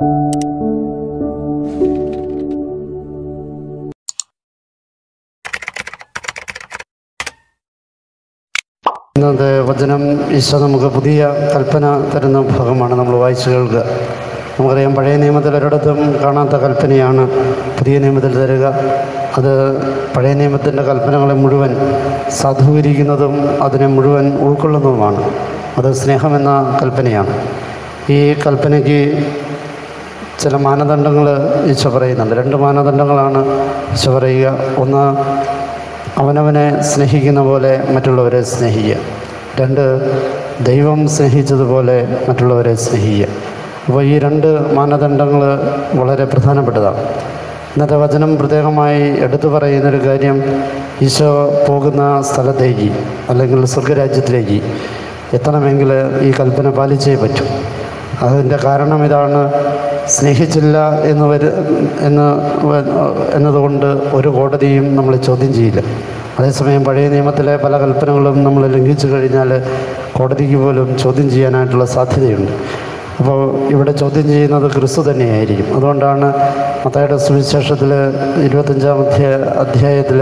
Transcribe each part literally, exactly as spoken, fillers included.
ഇന്നത്തെ വചനം ഈശോ നമുക്ക് പുതിയ കൽപ്പന തരുന്ന ഭാഗമാണ് നമ്മൾ വായിച്ചു കേൾക്കുക. നമുക്കറിയാം, പഴയ നിയമത്തിൽ ഒരിടത്തും കാണാത്ത കൽപ്പനയാണ് പുതിയ നിയമത്തിൽ തരിക. അത് പഴയ നിയമത്തിൻ്റെ കൽപ്പനകളെ മുഴുവൻ സാധൂകരിക്കുന്നതും അതിനെ മുഴുവൻ ഉൾക്കൊള്ളുന്നതുമാണ്. അത് സ്നേഹമെന്ന കൽപ്പനയാണ്. ഈ കൽപ്പനയ്ക്ക് ചില മാനദണ്ഡങ്ങൾ ഈശോ പറയുന്നുണ്ട്. രണ്ട് മാനദണ്ഡങ്ങളാണ് ഈശോ പറയുക. ഒന്ന്, അവനവനെ സ്നേഹിക്കുന്ന പോലെ മറ്റുള്ളവരെ സ്നേഹിക്കുക. രണ്ട്, ദൈവം സ്നേഹിച്ചതുപോലെ മറ്റുള്ളവരെ സ്നേഹിക്കുക. അപ്പോൾ ഈ രണ്ട് മാനദണ്ഡങ്ങൾ വളരെ പ്രധാനപ്പെട്ടതാണ്. ഇന്നത്തെ വചനം പ്രത്യേകമായി എടുത്തു പറയുന്നൊരു കാര്യം, ഈശോ പോകുന്ന സ്ഥലത്തേക്ക് അല്ലെങ്കിൽ സ്വർഗരാജ്യത്തിലേക്ക് എത്തണമെങ്കിൽ ഈ കൽപ്പന പാലിച്ചേ പറ്റൂ. അതിൻ്റെ കാരണം ഇതാണ്: സ്നേഹിച്ചില്ല എന്ന് വരു എന്ന് എന്നതുകൊണ്ട് ഒരു കോടതിയും നമ്മൾ ചോദ്യം ചെയ്യില്ല. അതേസമയം പഴയ നിയമത്തിലെ പല കൽപ്പനകളും നമ്മൾ ലംഘിച്ചു കഴിഞ്ഞാൽ കോടതിക്ക് പോലും ചോദ്യം ചെയ്യാനായിട്ടുള്ള സാധ്യതയുണ്ട്. അപ്പോൾ ഇവിടെ ചോദ്യം ചെയ്യുന്നത് ക്രിസ്തു തന്നെയായിരിക്കും. അതുകൊണ്ടാണ് മത്തായിയുടെ സുവിശേഷത്തിൽ ഇരുപത്തഞ്ചാം അധ്യായ അധ്യായത്തിൽ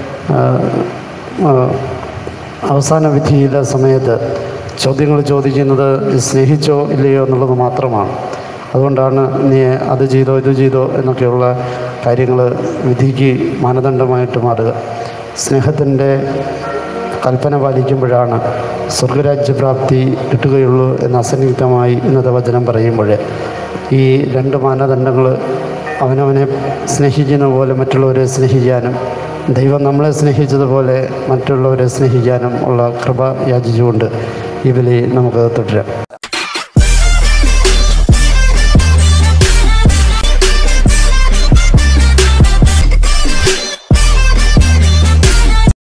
അവസാന വിധിയുടെ സമയത്ത് ചോദ്യങ്ങൾ ചോദിക്കുന്നത് സ്നേഹിച്ചോ ഇല്ലയോ എന്നുള്ളത് മാത്രമാണ്. അതുകൊണ്ടാണ് നീ അത് ചെയ്തോ ഇത് ചെയ്തോ എന്നൊക്കെയുള്ള കാര്യങ്ങൾ വിധിക്ക് മാനദണ്ഡമായിട്ട് മാറുക. സ്നേഹത്തിൻ്റെ കൽപ്പന പാലിക്കുമ്പോഴാണ് സ്വർഗരാജ്യപ്രാപ്തി കിട്ടുകയുള്ളൂ എന്ന് അസന്നിഗ്ധമായി ഇന്നത്തെ വചനം പറയുമ്പോൾ, ഈ രണ്ട് മാനദണ്ഡങ്ങൾ അവനവനെ സ്നേഹിക്കുന്ന പോലെ മറ്റുള്ളവരെ സ്നേഹിക്കാനും ദൈവം നമ്മളെ സ്നേഹിച്ചതുപോലെ മറ്റുള്ളവരെ സ്നേഹിക്കാനും ഉള്ള കൃപ യാചിച്ചുകൊണ്ട് ഈ ബലി നമുക്ക് തുടരാം.